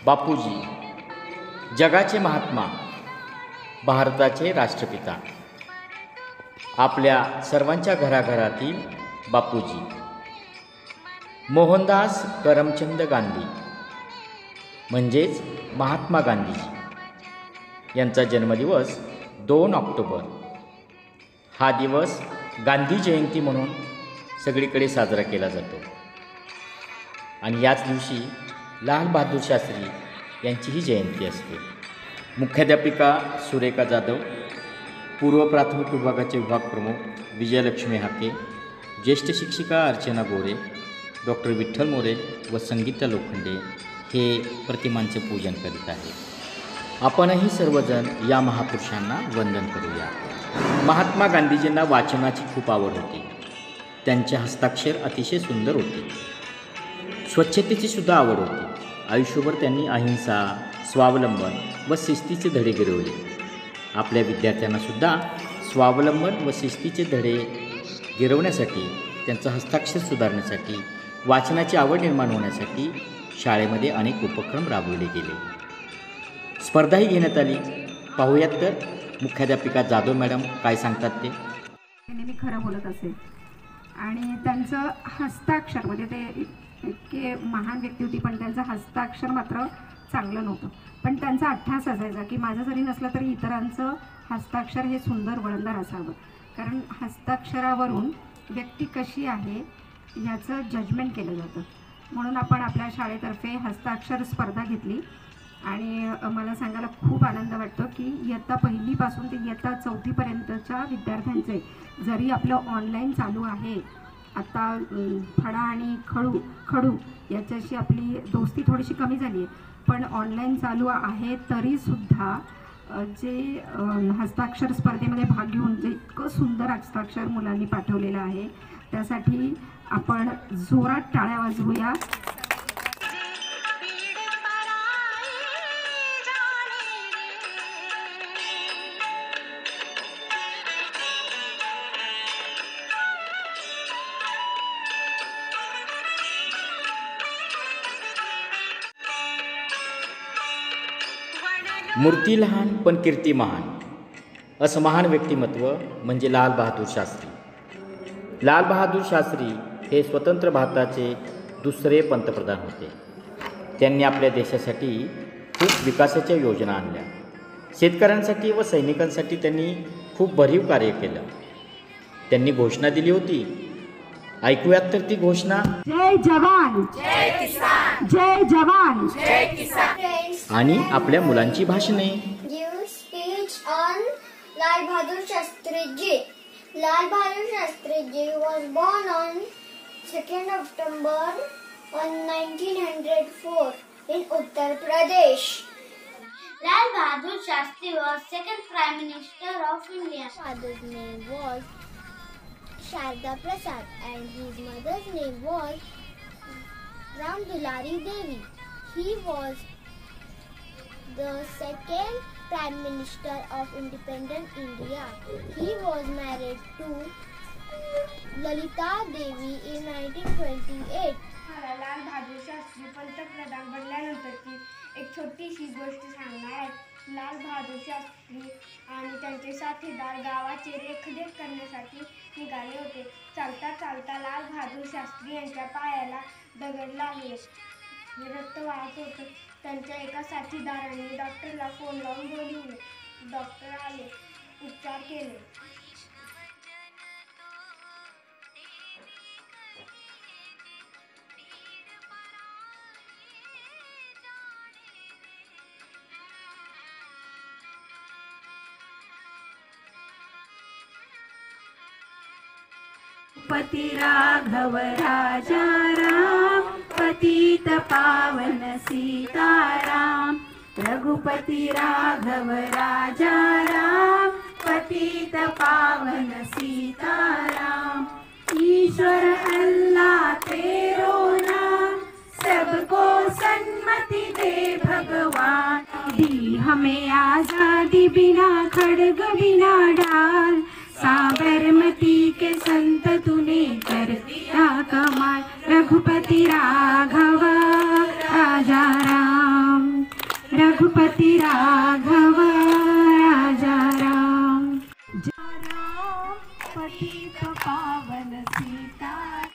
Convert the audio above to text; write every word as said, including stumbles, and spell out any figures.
बापूजी, जगाचे महात्मा, भारताचे राष्ट्रपिता, आपल्या सर्वांच्या घराघरातील बापूजी, मोहनदास करमचंद गांधी म्हणजेच महात्मा गांधीजी यांचा जन्मदिवस दोन ऑक्टोबर हा दिवस गांधी जयंती म्हणून सगळीकडे साजरा केला जातो. आणि याच दिवशी लाल बहादूर शास्त्री यांचीही जयंती असते. मुख्याध्यापिका सुरेखा जाधव, पूर्व प्राथमिक विभागाचे विभाग प्रमुख विजयलक्ष्मी हाके, ज्येष्ठ शिक्षिका अर्चना गोरे, डॉक्टर विठ्ठल मोरे व संगीता लोखंडे हे प्रतिमांचे पूजन करीत आहे. आपणही सर्वजण या महापुरुषांना वंदन करूया. महात्मा गांधीजींना वाचनाची खूप आवड होती. त्यांचे हस्ताक्षर अतिशय सुंदर होते. स्वच्छतेची सुद्धा आवड होती. आयुष्यभर त्यांनी अहिंसा, स्वावलंबन व शिस्तीचे धडे गिरवले. आपल्या विद्यार्थ्यांनासुद्धा स्वावलंबन व शिस्तीचे धडे गिरवण्यासाठी, त्यांचं हस्ताक्षर सुधारण्यासाठी, वाचनाची आवड निर्माण होण्यासाठी शाळेमध्ये अनेक उपक्रम राबवले गेले. स्पर्धाही घेण्यात आली. पाहूयात तर मुख्याध्यापिका जाधव मॅडम काय सांगतात ते. नेहमी खरं बोलत असे आणि त्यांचं हस्ताक्षर म्हणजे ते इतके महान व्यक्ती होती, पण त्यांचं हस्ताक्षर मात्र चांगलं नव्हतं. पण त्यांचा अट्ठास असायचा की माझं जरी नसलं तरी इतरांचं हस्ताक्षर हे सुंदर वळणदार असावं, कारण हस्ताक्षरावरून व्यक्ती कशी आहे याचं जजमेंट केलं जातं. म्हणून आपण आपल्या शाळेतर्फे हस्ताक्षर स्पर्धा घेतली आणि मला सांगायला खूप आनंद वाटतो की इयत्ता पहिलीपासून ते इयत्ता चौथीपर्यंतच्या विद्यार्थ्यांचे, जरी आपलं ऑनलाईन चालू आहे आता, फडा आणि खडू खडू याच्याशी आपली दोस्ती थोडीशी कमी झाली आहे, पण ऑनलाईन चालू आहे तरीसुद्धा जे हस्ताक्षर स्पर्धेमध्ये भाग घेऊन जे इतकं सुंदर हस्ताक्षर मुलांनी पाठवलेलं आहे त्यासाठी आपण जोरात टाळ्या वाजवूया. मूर्ती लहान पण कीर्ती महान असं महान व्यक्तिमत्व म्हणजे लाल बहादूर शास्त्री. लाल बहादूर शास्त्री हे स्वतंत्र भारताचे दुसरे पंतप्रधान होते. त्यांनी आपल्या देशासाठी खूप विकासाच्या योजना आणल्या. शेतकऱ्यांसाठी व सैनिकांसाठी त्यांनी खूप भरीव कार्य केलं. त्यांनी घोषणा दिली होती. ऐकूयात तर ती घोषणा. जय जवान जय किसान, जय जवान जय किसान. आणि आपल्या मुलांची भाषणे. Give speech on Lal Bahadur Shastri ji. Lal Bahadur Shastri ji was born on second October on nineteen oh four in Uttar Pradesh. Lal Bahadur Shastri was second Prime Minister of India. His father's name was Sharda Prasad and his mother's name was Ram Dulari Devi. He was the second Prime Minister of Independent India. He was married to Lalita Devi in nineteen twenty-eight. Lal Bahadur Shastri पंतप्रधान बनल्यानंतरची एक छोटीशी गोष्ट सांगणार आहे. लाल बहादूर शास्त्री आणि त्यांचे साथीदार गावाचे देखरेख करण्यासाठी निघाले होते. चालता चालता लाल बहादूर शास्त्री यांच्या पायाला दगड लागले. रक्त वाहत होतं. त्यांच्या एका साथीदाराने डॉक्टरला फोन लावून बोलवले. डॉक्टर आले, उपचार केले. पति राघव राजा राम, पतित पावन सीताराम. रघुपति राघव राजा राम, पतित पावन सीताराम. ईश्वर अल्लाह तेरो नाम, सबको सन्मति दे भगवान. दी हमें आजादी बिना खड़ग बिना ढाल, साबरमती के संत तूने कर दिया कमाल. रघुपति राघव राजा राम. रघुपति राघव राजा राम, जय राम पतित पावन सीता